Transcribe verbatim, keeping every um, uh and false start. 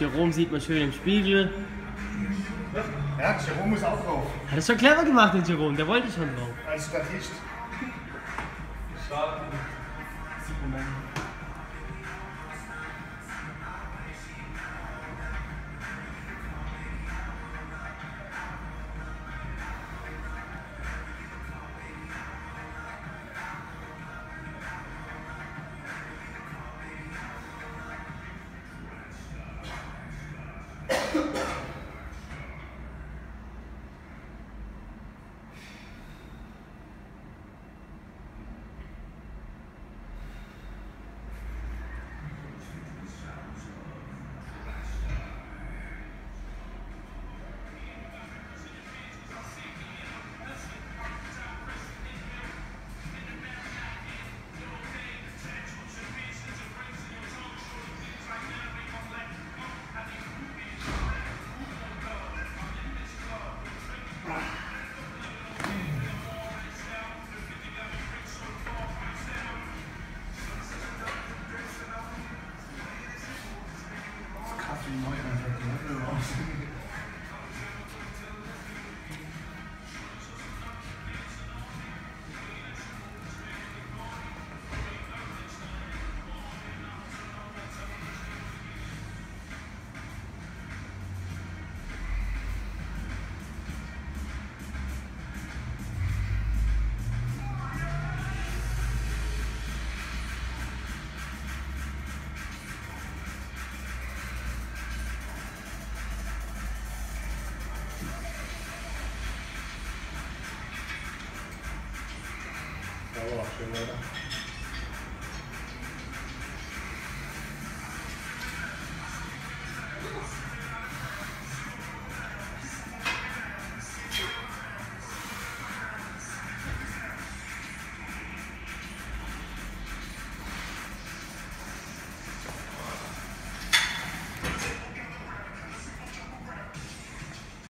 Jerome sieht man schön im Spiegel. Ja, Jerome muss auch drauf. Hat das schon clever gemacht, den Jerome, der wollte schon drauf. Als Statist. Schade. Sieht man dann. Ja, schön, oder?